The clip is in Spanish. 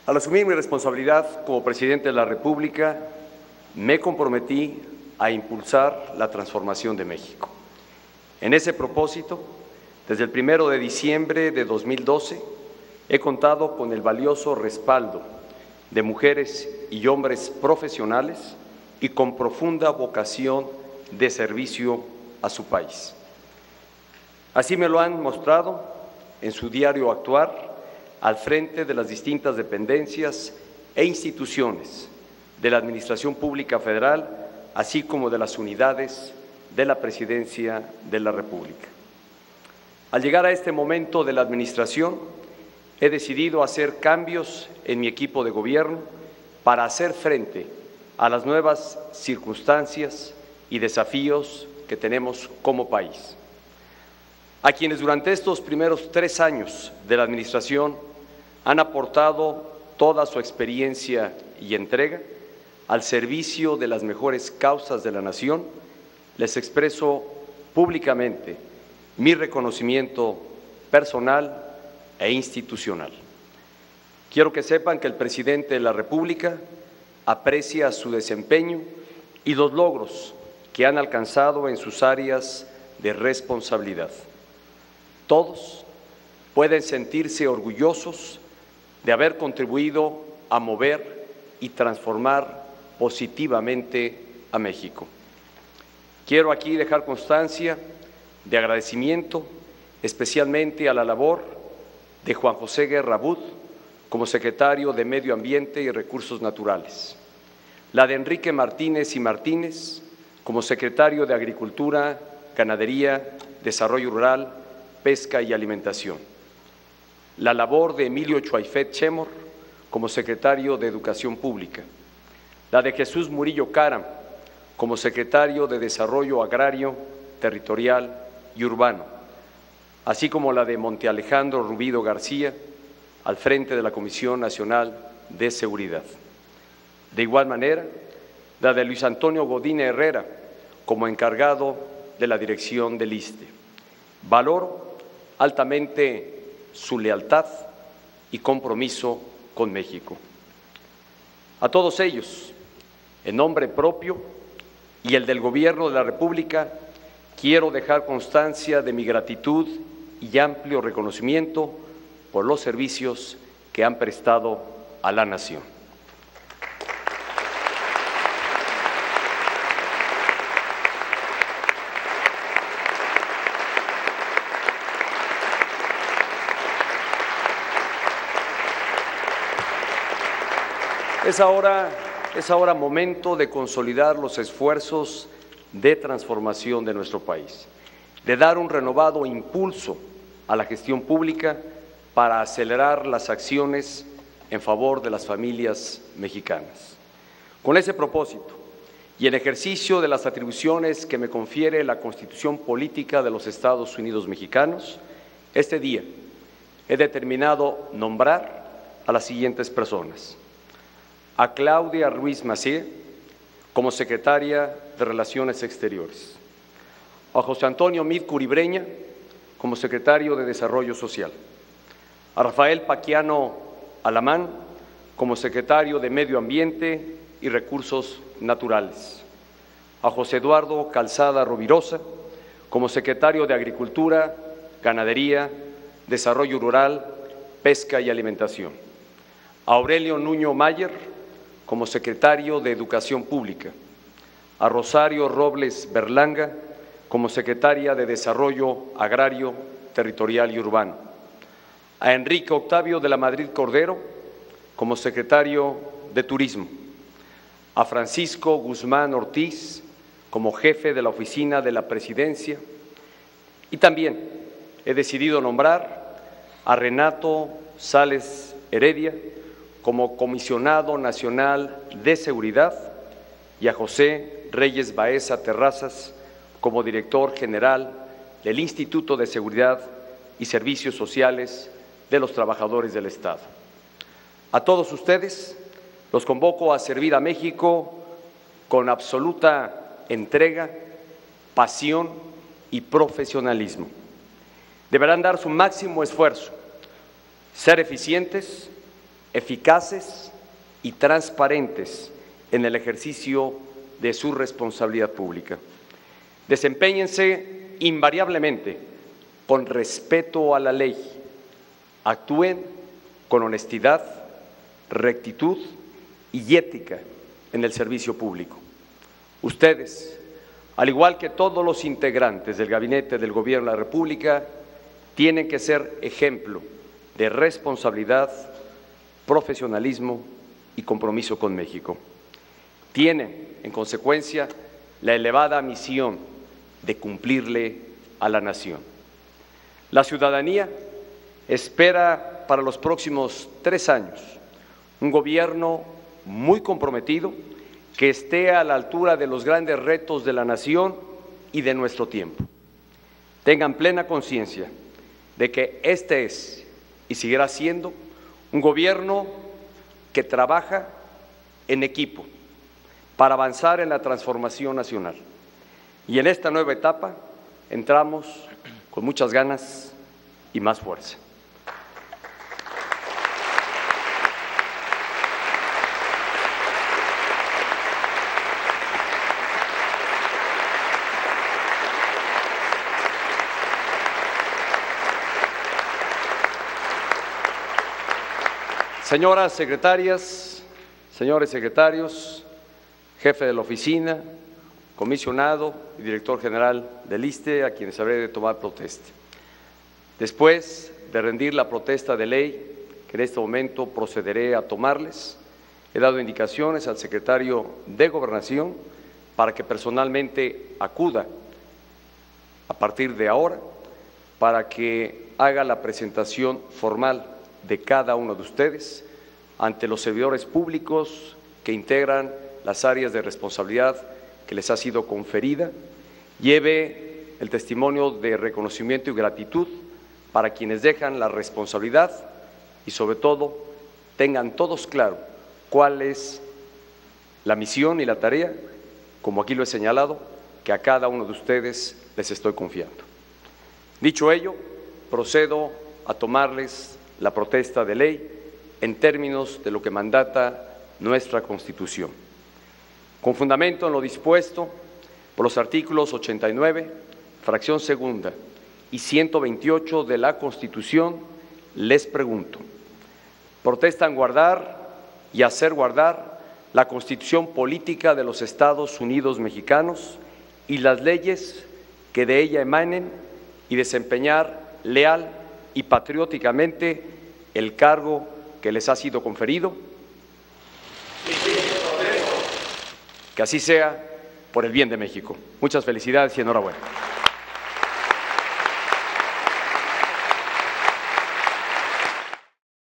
Al asumir mi responsabilidad como presidente de la República, me comprometí a impulsar la transformación de México. En ese propósito, desde el 1 de diciembre de 2012, he contado con el valioso respaldo de mujeres y hombres profesionales y con profunda vocación de servicio a su país. Así me lo han mostrado en su diario actuar al frente de las distintas dependencias e instituciones de la Administración Pública Federal, así como de las unidades de la Presidencia de la República. Al llegar a este momento de la Administración, he decidido hacer cambios en mi equipo de gobierno para hacer frente a las nuevas circunstancias y desafíos que tenemos como país. A quienes durante estos primeros 3 años de la Administración han aportado toda su experiencia y entrega al servicio de las mejores causas de la nación, les expreso públicamente mi reconocimiento personal e institucional. Quiero que sepan que el presidente de la República aprecia su desempeño y los logros que han alcanzado en sus áreas de responsabilidad. Todos pueden sentirse orgullosos de haber contribuido a mover y transformar positivamente a México. Quiero aquí dejar constancia de agradecimiento especialmente a la labor de Juan José Guerra Abud como secretario de Medio Ambiente y Recursos Naturales, la de Enrique Martínez y Martínez como secretario de Agricultura, Ganadería, Desarrollo Rural, Pesca y Alimentación, la labor de Emilio Chuaifet Chemor como secretario de Educación Pública, la de Jesús Murillo Caram como secretario de Desarrollo Agrario, Territorial y Urbano, así como la de Monte Alejandro Rubido García al frente de la Comisión Nacional de Seguridad. De igual manera, la de Luis Antonio Godínez Herrera como encargado de la dirección del ISSSTE. Valoro altamente su lealtad y compromiso con México. A todos ellos, en nombre propio y el del Gobierno de la República, quiero dejar constancia de mi gratitud y amplio reconocimiento por los servicios que han prestado a la nación. Es ahora momento de consolidar los esfuerzos de transformación de nuestro país, de dar un renovado impulso a la gestión pública para acelerar las acciones en favor de las familias mexicanas. Con ese propósito y en ejercicio de las atribuciones que me confiere la Constitución Política de los Estados Unidos Mexicanos, este día he determinado nombrar a las siguientes personas: a Claudia Ruiz Massieu como secretaria de Relaciones Exteriores, a José Antonio Mid Curibreña como secretario de Desarrollo Social, a Rafael Paquiano Alamán como secretario de Medio Ambiente y Recursos Naturales, a José Eduardo Calzada Rovirosa como secretario de Agricultura, Ganadería, Desarrollo Rural, Pesca y Alimentación, a Aurelio Nuño Mayer como secretario de Educación Pública, a Rosario Robles Berlanga como secretaria de Desarrollo Agrario, Territorial y Urbano, a Enrique Octavio de la Madrid Cordero como secretario de Turismo, a Francisco Guzmán Ortiz como jefe de la Oficina de la Presidencia, y también he decidido nombrar a Renato Sales Heredia como Comisionado Nacional de Seguridad y a José Reyes Baeza Terrazas como Director General del Instituto de Seguridad y Servicios Sociales de los Trabajadores del Estado. A todos ustedes los convoco a servir a México con absoluta entrega, pasión y profesionalismo. Deberán dar su máximo esfuerzo, ser eficientes, eficaces y transparentes en el ejercicio de su responsabilidad pública. Desempéñense invariablemente con respeto a la ley, actúen con honestidad, rectitud y ética en el servicio público. Ustedes, al igual que todos los integrantes del Gabinete del Gobierno de la República, tienen que ser ejemplo de responsabilidad, profesionalismo y compromiso con México. Tienen, en consecuencia, la elevada misión de cumplirle a la nación. La ciudadanía espera para los próximos 3 años un gobierno muy comprometido que esté a la altura de los grandes retos de la nación y de nuestro tiempo. Tengan plena conciencia de que este es y seguirá siendo un gobierno que trabaja en equipo para avanzar en la transformación nacional. Y en esta nueva etapa entramos con muchas ganas y más fuerza. Señoras secretarias, señores secretarios, jefe de la oficina, comisionado y director general del ISSSTE, a quienes habré de tomar protesta. Después de rendir la protesta de ley, que en este momento procederé a tomarles, he dado indicaciones al secretario de Gobernación para que personalmente acuda a partir de ahora para que haga la presentación formal de cada uno de ustedes ante los servidores públicos que integran las áreas de responsabilidad que les ha sido conferida, lleve el testimonio de reconocimiento y gratitud para quienes dejan la responsabilidad y, sobre todo, tengan todos claro cuál es la misión y la tarea, como aquí lo he señalado, que a cada uno de ustedes les estoy confiando. Dicho ello, procedo a tomarles la protesta de ley en términos de lo que mandata nuestra Constitución. Con fundamento en lo dispuesto por los artículos 89, fracción segunda y 128 de la Constitución, les pregunto: ¿protestan guardar y hacer guardar la Constitución política de los Estados Unidos mexicanos y las leyes que de ella emanen y desempeñar leal y patrióticamente el cargo que les ha sido conferido? Que así sea, por el bien de México. Muchas felicidades y enhorabuena.